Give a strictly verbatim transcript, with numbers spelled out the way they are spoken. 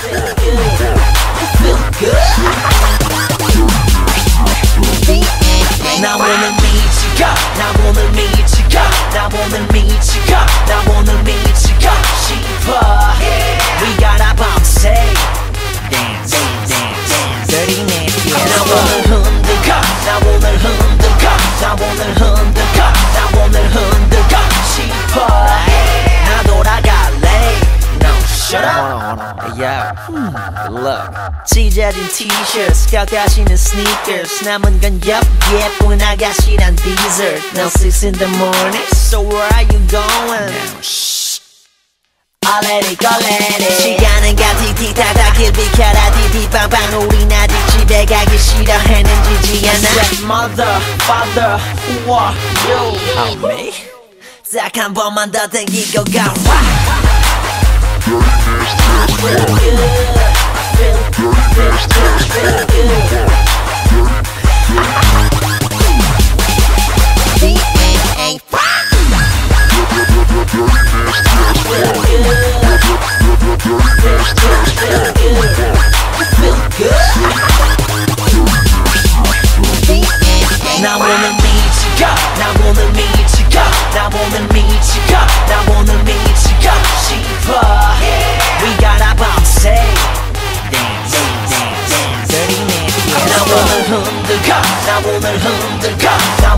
나 오늘 미치가 나 오늘 미치가 나 오늘 미치가 나 오늘 미치가 싶어. We gotta bounce it dance dance dirty nasty. 나 오늘 흔들까 나 오늘 흔들까 나 오늘 흔들까 나 오늘 흔들까 싶어. 나 돌아갈래. No shut up. Yeah look 찢어진 t-shirts 깎아지는 sneakers 남은 건 yup 예쁜 아가씨란 dessert. Now six in the morning so where are you going? Now shh I let it go let it. 시간은 가 틱틱타타 길 비켜라 디디빵빵 우린 아직 집에 가기 싫어했는지지 않아. Said mother father who are you? Oh me? 딱 한 번만 더 땡기고 가. Feel good, feel, feel, feel, feel good. B A 나 오늘 미치가 나 오늘 미치가 나 오늘 미치가 나 오늘 미치가 싶어. We gotta bounce it dance dance dirty nasty. 나 오늘 흔들까 나 오늘 흔들까 나